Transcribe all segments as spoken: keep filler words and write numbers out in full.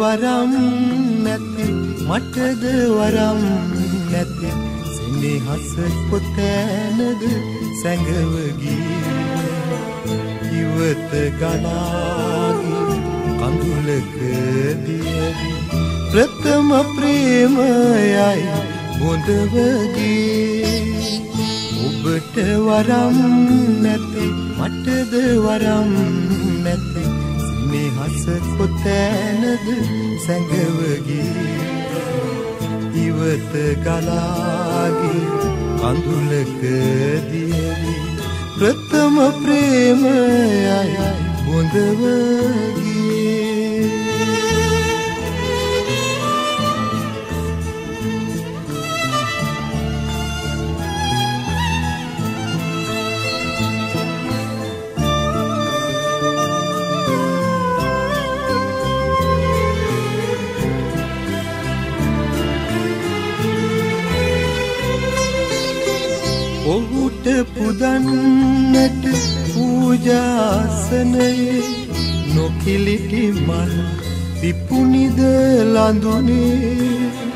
වරම් නැති මටද වරම් නැති සෙනෙහස කොතැනද සැඟව ගියේ ඉවත ගලාගිය කඳුලක දියවි ප්‍රථම ප්‍රේමයයි බොඳව ගියේ ඔබට වරම් නැති මටද වරම් නැති සෙනෙහස කොතැනද සැඟව ගියේ ඉවත ගලාගිය කඳුලක දියවි ප්‍රථම ප්‍රේමයයි බොඳව ගියේ ඔහුට පුදන්නට පූජාසනයේ නොකිලිටි මල් පිපුනිද ලඳුනේ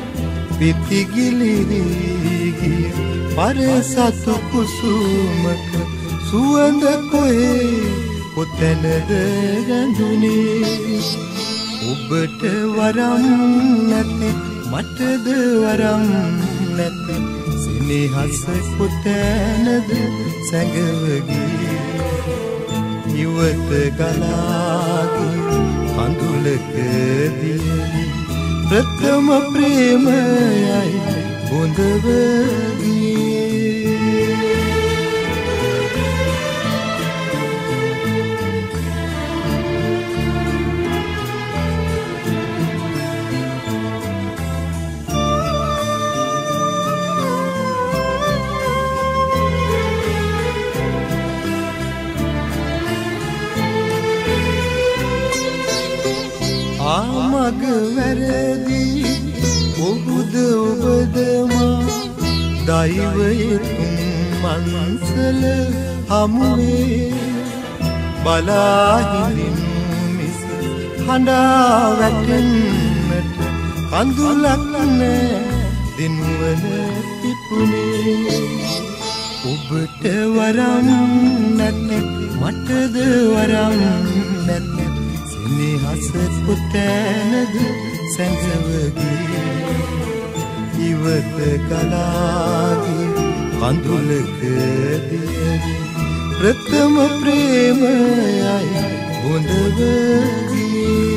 පිතිගිලිරී ගිය පරසතු කුසුමක සුවඳ කොහේ කොතැනද රැඳුනේ ඔබට වරම් නැති මටද වරම් නැති සෙනෙහස කොතැනද සැඟව ගියේ ඉවත ගලාගිය කඳුලක දියවි ප්‍රථම ප්‍රේමයයි බොඳව ගියේ ආමග වැරදි ඔබුද ඔබද මා දෛවයේ තුන් මන්සල හමුවේ බලාහිරින් මිස හඬා වැටෙන්නට කඳුලක් නෑ දිනුවන පිපුනේ ඔබට වරම් නැති මටද වරම් නැති සෙනෙහස කොතැනද සැඟව ගියේ ඉවත ගලාගිය කඳුලක දියවි ප්‍රථම ප්‍රේමයයි බොඳව ගියේ